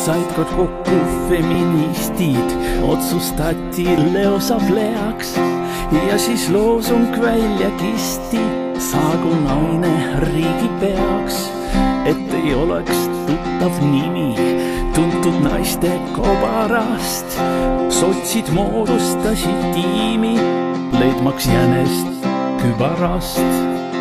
said kord kokku feministid, otsustati leosableaks ja siis loosung välja kisti, saagu naine riigipeaks, et ei oleks tuttav nimi tuntud naiste kobarast. Sotsid moodustasid tiimi, leidmaks jänest kübarast.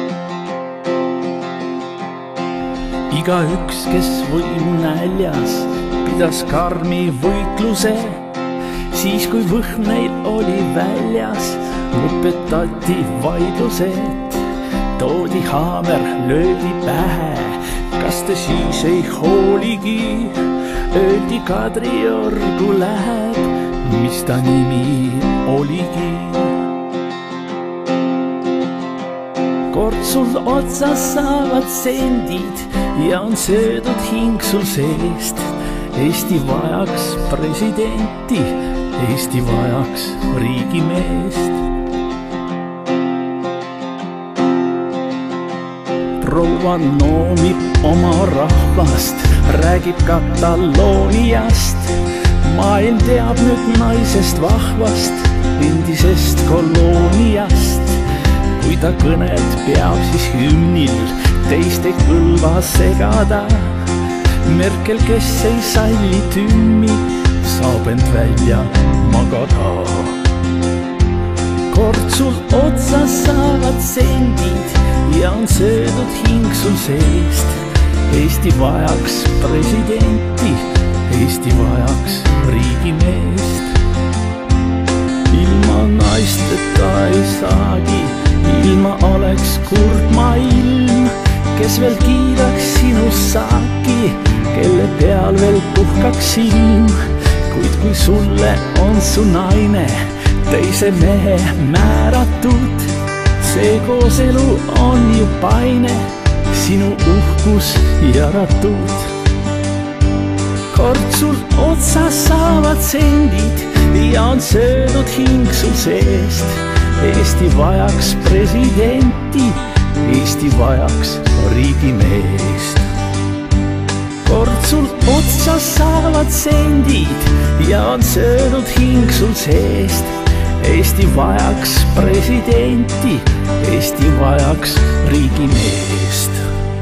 Igaüks, kes võimu näljas, pidas karmi võitluse, siis kui võhm neil oli väljas, lõpetati vaidlused. Toodi haamer, löödi pähe, kas te siis ei hooligi, öeldi Kadriorgu läheb, mis ta nimi oligi. Kord sul otsas saavad sendid ja on söödud hing sul seest. Eesti vajaks presidenti, Eesti vajaks riigimeest. Proua noomib oma rahvast, räägib Katalooniast. Maailm teab nüüd naisest vahvast, endisest kolooniast. Kui ta kõnet peab, siis hümnil teist ei kõlva segada. Merkel, kes ei salli tümmi, saab end välja magada. Kord sul otsas saavad sendid ja on söödud hing sul seest. Eesti vajaks presidenti, Eesti vajaks riigimeest. Ilma naisteta ei saagi, ilma oleks kurb maailm, kes veel kiidaks sinu saaki, kelle peal veel puhkaks silm. Kuid kui sulle on su naine teise mehe määratud, see kooselu on ju paine, sinu uhkus jaratud. Kord sul otsas saavad sendid ja on söödud hing sul seest. Eesti vajaks presidenti, Eesti vajaks riigimeest. Kord sul otsas saavad sendid ja on söödud hing sul seest. Eesti vajaks presidenti, Eesti vajaks riigimeest.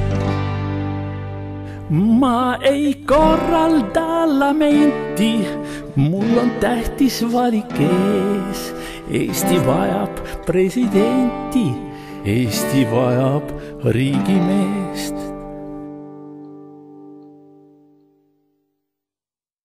Ma ei korralda lamenti, mul on tähtis valik ees. Eesti vajab presidenti, Eesti vajab riigimeest.